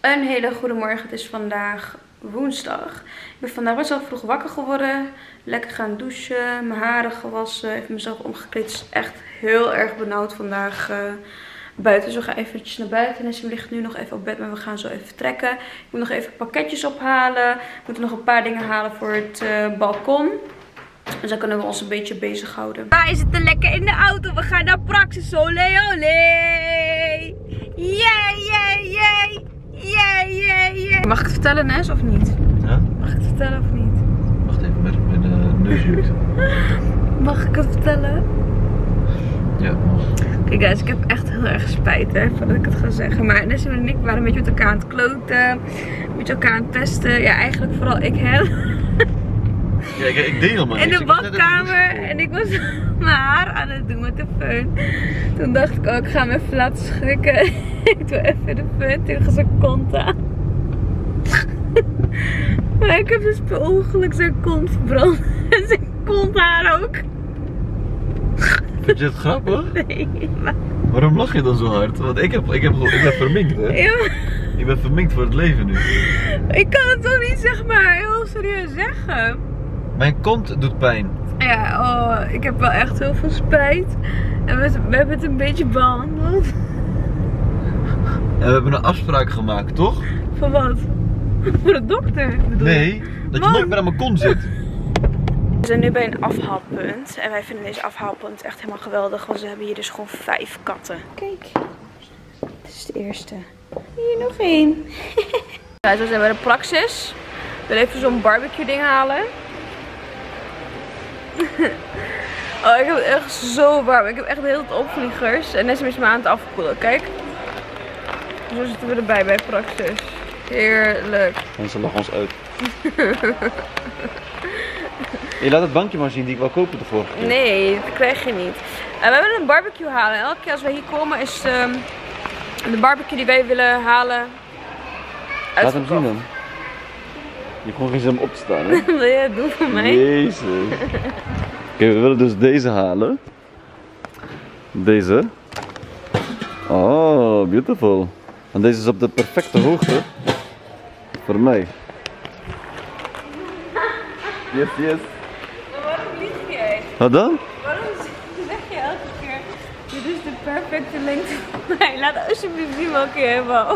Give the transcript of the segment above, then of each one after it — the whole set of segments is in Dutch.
Een hele goede morgen. Het is vandaag woensdag. Ik ben vandaag best wel vroeg wakker geworden. Lekker gaan douchen. Mijn haren gewassen. Even mezelf omgekleed. Het is echt heel erg benauwd vandaag buiten. Dus we gaan eventjes naar buiten. En ligt nu nog even op bed. Maar we gaan zo even vertrekken. Ik moet nog even pakketjes ophalen. Ik moet nog een paar dingen halen voor het balkon. Dus dan kunnen we ons een beetje bezighouden. Wij zitten lekker in de auto. We gaan naar Praxis. Olé, olé. Yay, yay, yay. Yeah. Mag ik het vertellen, Nes, of niet? Ja? Mag ik het vertellen of niet? Wacht even, met de neusjes. Mag ik het vertellen? Ja, mag. Kijk guys, ik heb echt heel erg spijt hè, voordat ik het ga zeggen. Maar Nes en ik waren een beetje met elkaar aan het kloten. Een beetje elkaar aan het pesten. Ja, eigenlijk vooral ik hem. Ja, ik deed helemaal niks. In de badkamer. En ik was mijn haar aan het doen met de fun. Toen dacht ik, oh, ik ga hem even laten schrikken. Ik doe even de fun tegen zijn kont aan. Maar ik heb dus per ongeluk zijn kont verbrand. En zijn konthaar ook. Vind je het grappig? Nee, maar... Waarom lach je dan zo hard? Want ik ben verminkt, hè? Ja. Ik ben verminkt voor het leven nu. Ik kan het toch niet zeg maar heel serieus zeggen. Mijn kont doet pijn. Ja, oh, ik heb wel echt heel veel spijt. En we hebben het een beetje behandeld. En we hebben een afspraak gemaakt, toch? Voor wat? Voor de dokter bedoel je? Nee, dat je nooit meer aan mijn kont zit. We zijn nu bij een afhaalpunt. En wij vinden deze afhaalpunt echt helemaal geweldig. Want we hebben hier dus gewoon 5 katten. Kijk. Dit is de eerste. Hier nog 1. Ja, zo zijn we bij de Praxis. Ik wil even zo'n barbecue ding halen. Oh, ik heb het echt zo warm. Ik heb echt de hele tijd opvliegers. En Nessim is me aan het afkoelen. Kijk. Zo zitten we erbij bij Praxis. Heerlijk. En ze lachen ons uit. Je laat het bankje maar zien die ik wou kopen de vorige keer. Nee, dat krijg je niet. We willen een barbecue halen. En elke keer als wij hier komen is de barbecue die wij willen halen uitverkocht. Laat hem zien dan. Je hebt gewoon geen zin om op te staan, hè? Wil je het doen voor mij? Jezus. Oké, we willen dus deze halen. Deze. Oh, beautiful. En deze is op de perfecte hoogte. Voor mij. Yes. Maar waarom lieg jij? Wat dan? Waarom zeg je elke keer, dit is de perfecte lengte voor mij? Laat alsjeblieft zien welke je hebt.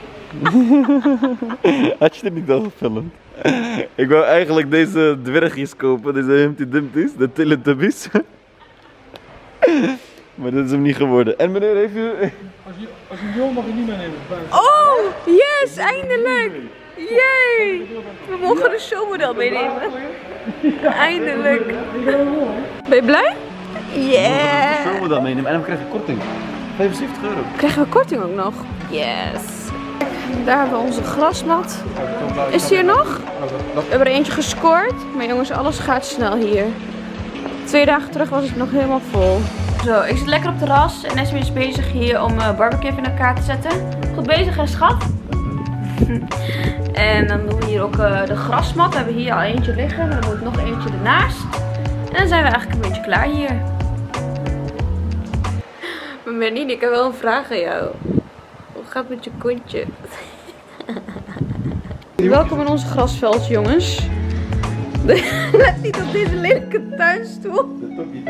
Had je dit niet al gefilmd? Ik wou eigenlijk deze dwergjes kopen, deze Humpty Dumpty's, de Teletubbies. Maar dat is hem niet geworden. En meneer, heeft u... Als je wil mag je niet meenemen. Oh, yes, eindelijk! Yay! We mogen de showmodel meenemen. Eindelijk. Ben je blij? Yeah! Zullen we dat meenemen en dan krijg je korting. 75 euro. Krijgen we korting ook nog? Yes! Daar hebben we onze grasmat. Is die er nog? We hebben er eentje gescoord. Maar jongens, alles gaat snel hier. 2 dagen terug was het nog helemaal vol. Zo, ik zit lekker op het terras. En Nessim is bezig hier om barbecue in elkaar te zetten. Goed bezig hè, schat? En dan doen we hier ook de grasmat. We hebben hier al eentje liggen. Maar er moet nog eentje ernaast. En dan zijn we eigenlijk een beetje klaar hier. Maar Mernine, ik heb wel een vraag aan jou. Hoe gaat het met je kontje? Welkom in onze grasveld, jongens. Let niet op deze lelijke tuinstoel.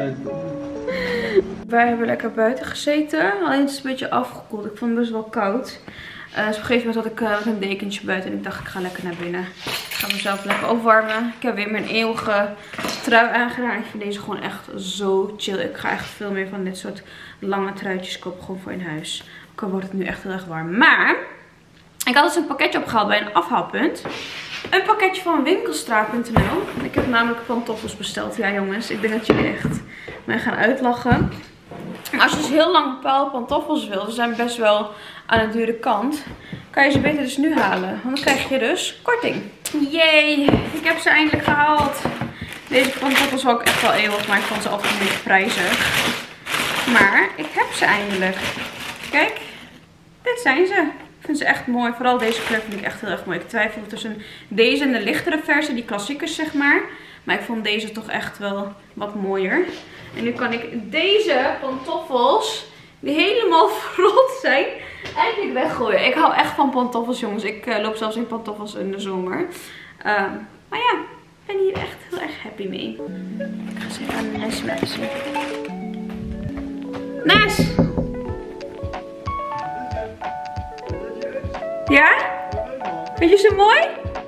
Wij hebben lekker buiten gezeten. Alleen het is een beetje afgekoeld. Ik vond het best wel koud. Dus op een gegeven moment had ik een dekentje buiten. En ik dacht, ik ga lekker naar binnen. Ik ga mezelf lekker opwarmen. Ik heb weer mijn eeuwige trui aangedaan. Ik vind deze gewoon echt zo chill. Ik ga echt veel meer van dit soort lange truitjes kopen. Gewoon voor in huis. Ook al wordt het nu echt heel erg warm. Maar ik had dus een pakketje opgehaald bij een afhaalpunt. Een pakketje van winkelstraat.nl. Ik heb namelijk pantoffels besteld. Ja jongens, ik denk dat jullie echt mij gaan uitlachen. Als je dus heel lang bepaalde pantoffels wil, ze zijn best wel aan de dure kant, kan je ze beter dus nu halen. Want dan krijg je dus korting. Yay, ik heb ze eindelijk gehaald. Deze pantoffels wou ik echt wel eeuwig, maar ik vond ze altijd een beetje prijzig. Maar ik heb ze eindelijk. Kijk, dit zijn ze. Ik vind ze echt mooi. Vooral deze kleur vind ik echt heel erg mooi. Ik twijfel tussen deze en de lichtere versie, die klassiekers zeg maar. Maar ik vond deze toch echt wel wat mooier. En nu kan ik deze pantoffels, die helemaal verrot zijn, Eigenlijk weggooien. Ik hou echt van pantoffels, jongens. Ik loop zelfs in pantoffels in de zomer. Maar ja, ik ben hier echt heel erg happy mee. Ik ga ze even aan Nes laten zien. Nes! Ja? Vind je ze mooi?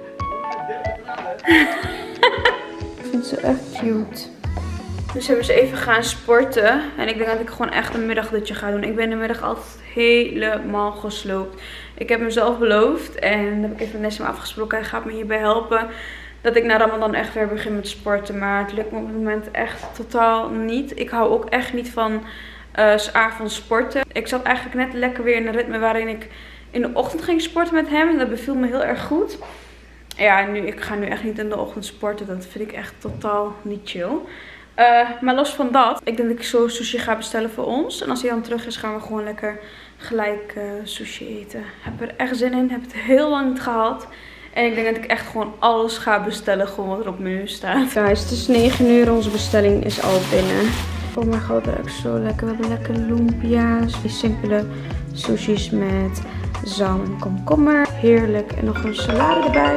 Ik vind ze echt cute. Dus hebben ze even gaan sporten. En ik denk dat ik gewoon echt een middagdutje ga doen. Ik ben de middag altijd helemaal gesloopt. Ik heb mezelf beloofd. En dat heb ik even met Nessim afgesproken. Hij gaat me hierbij helpen. Dat ik na Ramadan echt weer begin met sporten. Maar het lukt me op het moment echt totaal niet. Ik hou ook echt niet van 's avonds sporten. Ik zat eigenlijk net lekker weer in een ritme waarin ik in de ochtend ging sporten met hem. En dat beviel me heel erg goed. Ja, ik ga nu echt niet in de ochtend sporten. Dat vind ik echt totaal niet chill. Maar los van dat, ik denk dat ik zo sushi ga bestellen voor ons. En als hij dan terug is, gaan we gewoon lekker gelijk sushi eten. Ik heb er echt zin in. Heb het heel lang niet gehad. En ik denk dat ik echt gewoon alles ga bestellen. Gewoon wat er op menu staat. Guys, het is 9 uur. Onze bestelling is al binnen. Oh mijn god, dat is echt zo lekker. We hebben lekker lumpia's. Die simpele sushis met zalm en komkommer. Heerlijk. En nog een salade erbij.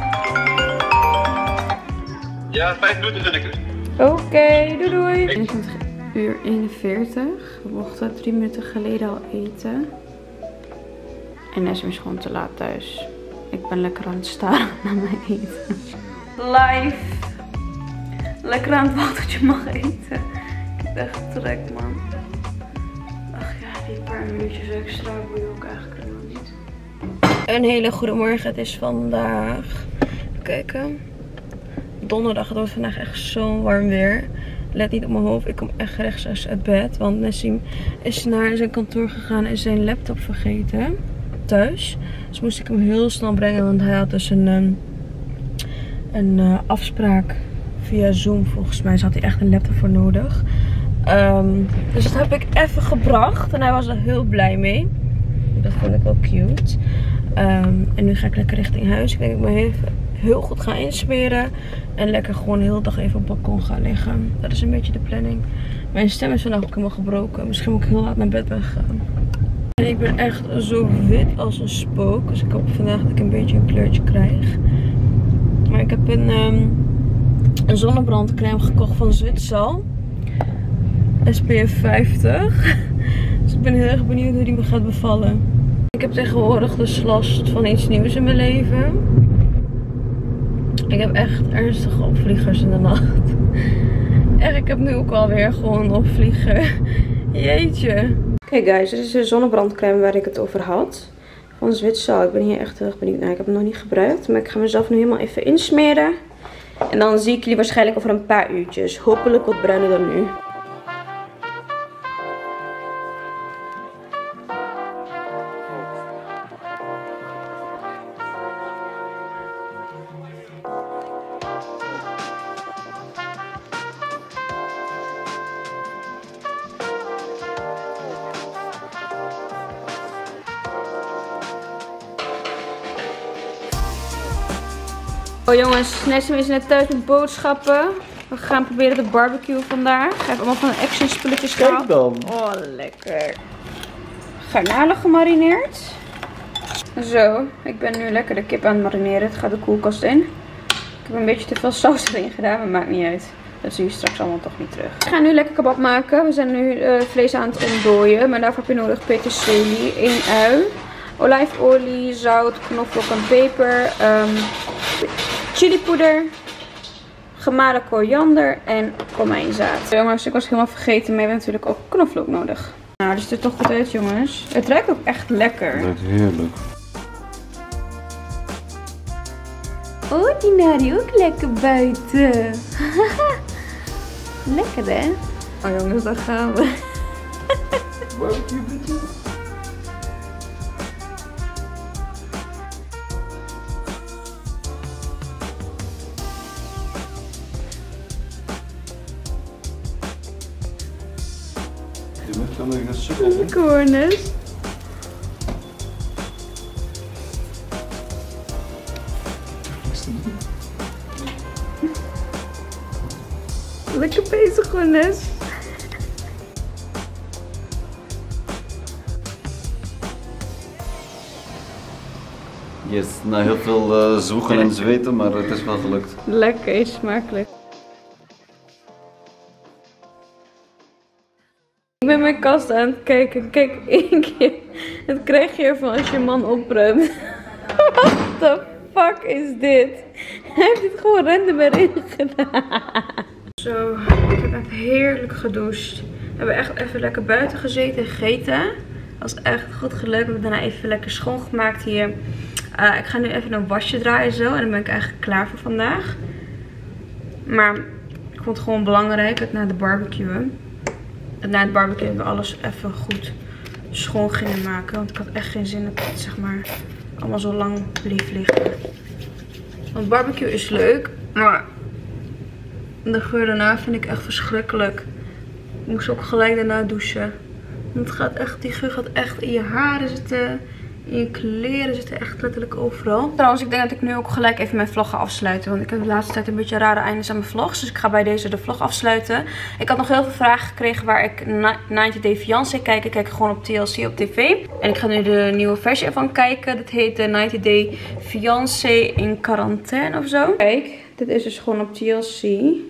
Ja, 5 minuten ben ik er. Oké, doei doei. 21 uur 41. We mochten 3 minuten geleden al eten. En Nessim is gewoon te laat thuis. Ik ben lekker aan het staren naar mijn eten. Live. Lekker aan het wachten tot je mag eten. Ik heb echt trek, man. Ach ja, die paar minuutjes extra boeien ook eigenlijk helemaal niet. Een hele goede morgen. Het is vandaag. Even kijken. Donderdag. Het wordt vandaag echt zo warm weer. Let niet op mijn hoofd. Ik kom echt rechts uit bed. Want Nessim is naar zijn kantoor gegaan en zijn laptop vergeten. Thuis. Dus moest ik hem heel snel brengen. Want hij had dus een afspraak via Zoom. Volgens mij. Dus had hij echt een laptop voor nodig. Dus dat heb ik even gebracht. En hij was er heel blij mee. Dat vond ik wel cute. En nu ga ik lekker richting huis. Ik denk dat ik me even heel goed ga insmeren. En lekker gewoon de hele dag even op het balkon gaan liggen. Dat is een beetje de planning. Mijn stem is vandaag ook helemaal gebroken. Misschien moet ik heel laat naar bed ben gegaan. En ik ben echt zo wit als een spook. Dus ik hoop vandaag dat ik een beetje een kleurtje krijg. Maar ik heb een zonnebrandcreme gekocht van Zwitsal. SPF 50. Dus ik ben heel erg benieuwd hoe die me gaat bevallen. Ik heb tegenwoordig dus last van iets nieuws in mijn leven. Ik heb echt ernstige opvliegers in de nacht. En ik heb nu ook alweer gewoon een opvlieger. Jeetje. Kijk guys, dit is de zonnebrandcreme waar ik het over had. Van Zwitsal. Ik ben hier echt heel erg benieuwd naar. Ik heb hem nog niet gebruikt. Maar ik ga mezelf nu helemaal even insmeren. En dan zie ik jullie waarschijnlijk over een paar uurtjes. Hopelijk wat bruiner dan nu. Oh jongens, Nessim is net thuis met boodschappen. We gaan proberen de barbecue vandaag. Ik heb allemaal van de action spulletjes gehaald. Kijk dan. Oh, lekker. Garnalen gemarineerd. Zo, ik ben nu lekker de kip aan het marineren. Het gaat de koelkast in. Ik heb een beetje te veel saus erin gedaan, maar maakt niet uit. Dat zie je straks allemaal toch niet terug. We gaan nu lekker kebab maken. We zijn nu vlees aan het ontdooien. Maar daarvoor heb je nodig peterselie, 1 ui, olijfolie, zout, knoflook en peper, chilipoeder, gemalen koriander en komijnzaad. Jongens, ik was helemaal vergeten, maar we hebben natuurlijk ook knoflook nodig. Nou, dit ziet er toch goed uit, jongens. Het ruikt ook echt lekker. Het ruikt heerlijk. Oh, die Nari ook lekker buiten. Lekker, hè? Oh jongens, daar gaan we. Barbecue bitches. Corners. Lekker bezig, Corners. Yes, na heel veel zwoegen en zweten, maar het is wel gelukt. Lekker, is smakelijk. Ik ben mijn kast aan het kijken. Kijk, één keer. Dat krijg je ervan als je man opruimt. What the fuck is dit? Hij heeft dit gewoon random erin gedaan. Zo, ik heb echt heerlijk gedoucht. We hebben echt even lekker buiten gezeten en gegeten. Dat was echt goed gelukt. We hebben daarna even lekker schoongemaakt hier. Ik ga nu even een wasje draaien zo. En dan ben ik eigenlijk klaar voor vandaag. Maar ik vond het gewoon belangrijk dat na de barbecue. Na het barbecue hebben we alles even goed schoon gingen maken. Want ik had echt geen zin dat het zeg maar allemaal zo lang bleef liggen. Want barbecue is leuk. Maar de geur daarna vind ik echt verschrikkelijk. Ik moest ook gelijk daarna douchen. Want het gaat echt, die geur gaat echt in je haren zitten. In je kleren zitten echt letterlijk overal. Trouwens, ik denk dat ik nu ook gelijk even mijn vlog ga afsluiten. Want ik heb de laatste tijd een beetje rare eindes aan mijn vlogs. Dus ik ga bij deze de vlog afsluiten. Ik had nog heel veel vragen gekregen waar ik 90 Day Fiancé kijk. Ik kijk gewoon op TLC op tv. En ik ga nu de nieuwe versie ervan kijken. Dat heet de 90 Day Fiancé in quarantaine of zo. Kijk, dit is dus gewoon op TLC.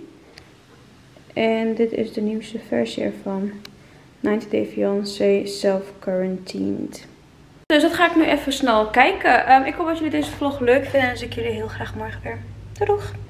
En dit is de nieuwste versie ervan. 90 Day Fiancé Self-Quarantined. Dus dat ga ik nu even snel kijken. Ik hoop dat jullie deze vlog leuk vinden. En dan zie ik jullie heel graag morgen weer. Doei doeg!